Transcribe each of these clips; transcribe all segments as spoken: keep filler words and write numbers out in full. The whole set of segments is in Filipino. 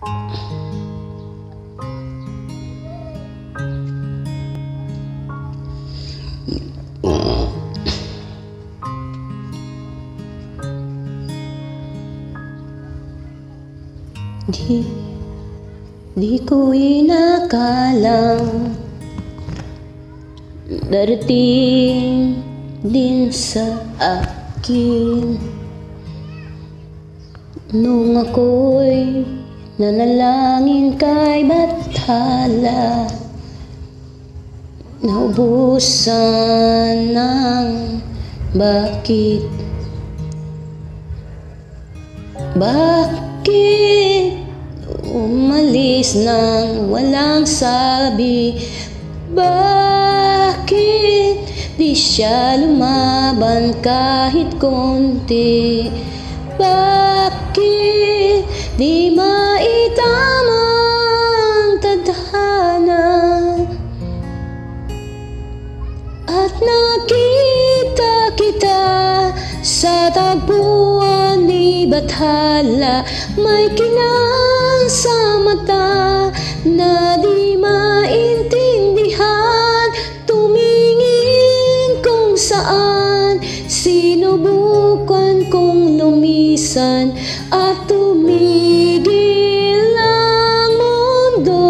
Di, di ko inakalang darating din sa akin nung ako'y nanalangin kay Bathala. Naubusan ng bakit, bakit umalis nang walang sabi, bakit di siya lumaban kahit konti, bakit di maitamang tadhana. At nakita kita sa tagpuan ni Bathala, may kinang sa mata na di maintindihan. Tumingin kung saan, sinubukan kong lumisan at tumigil ang mundo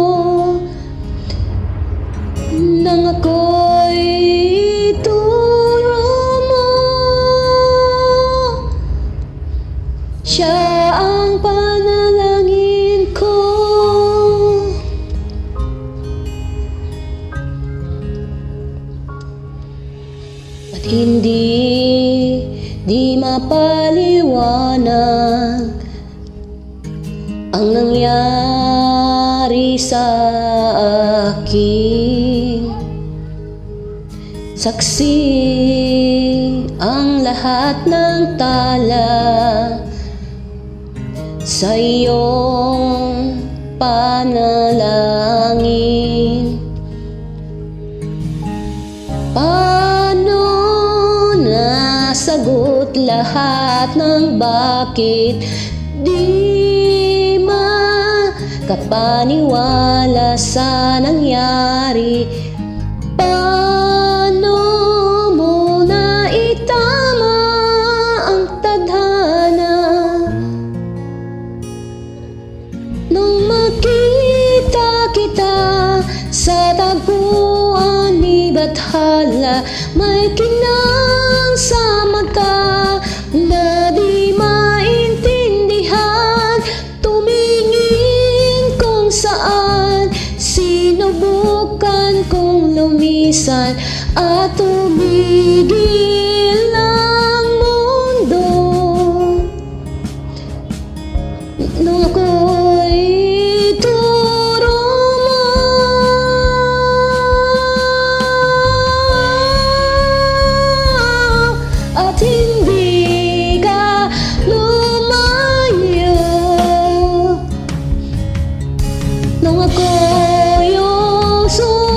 nang ako'y siya ang panalangin ko. At hindi di mapaliwanag ang nangyari sa akin. Saksi ang lahat ng tala sa iyong panalangin. Paano nasagot lahat ng bakit? Di makapaniwala sa nangyari. Paano mo naitama ang tadhana nung makita kita sa tagpuan ni Bathala? May kinang sa mata na di maintindihan. Tumingin kung saan, sinubukan kong lumisan at tumigil ang mundo nung ako'y at hindi ka lumayo nung ako yung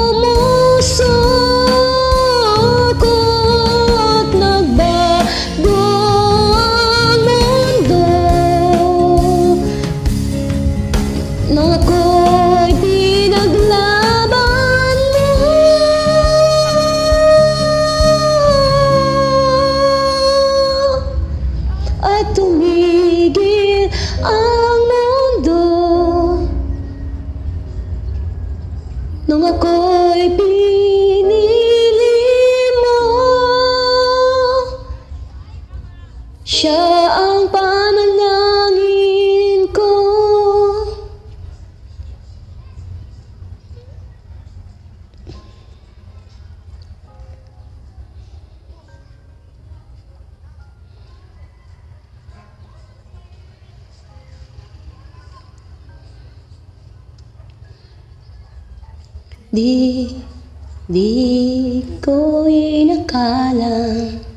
sumusuko at nagbago ang mundo nung ako'y pinaglaban mo at tumigil ang mundo nung ako'y pinili mo. Siya ang panalangin ko. Di, di ko inakalang